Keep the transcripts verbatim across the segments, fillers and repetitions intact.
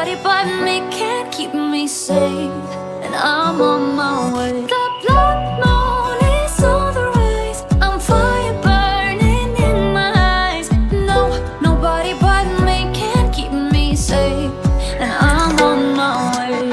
nobody but me can keep me safe, and I'm on my way. The blood moon is on the rise, I'm fire burning in my eyes. No, nobody but me can keep me safe, and I'm on my way.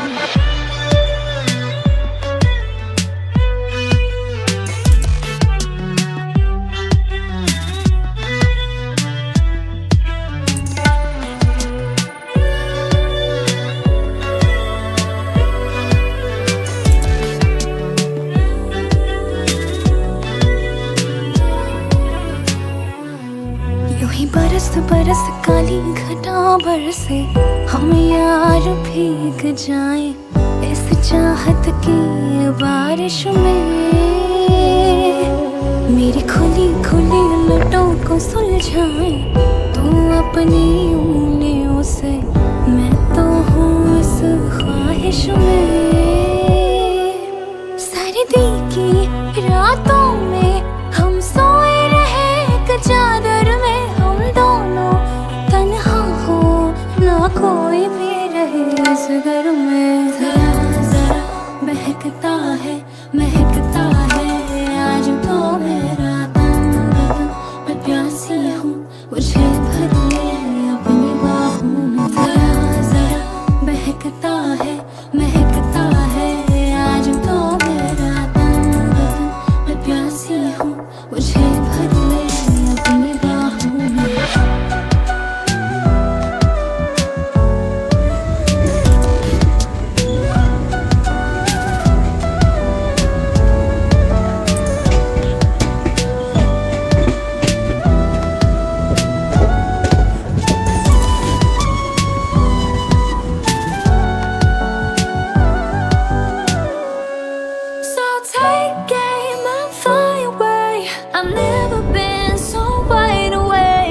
बरस बरस काली घटा बरसे, हम यार भीग जाएं इस चाहत की बारिश में। मेरी खुली खुली लटों को सुलझाएं तू अपनी उंगलियों से, मैं तो हूँ इस ख्वाहिश में। सर्दी की रातों में हम सोए रहे एक चादर में, कोई भी रहे इस घर में। जरा जरा बहकता है महकता है आज तो मेरा तन बदन, मैं प्यासी हूँ मुझे भर ले अपनी बाहों में। जरा जरा बहकता है महकता है आज तो मेरा तन बदन, मैं प्यासी हूँ मुझे भर ले अपनी बाहों में।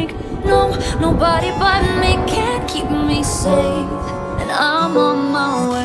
Nobody but me can keep me safe, and I'm on my way.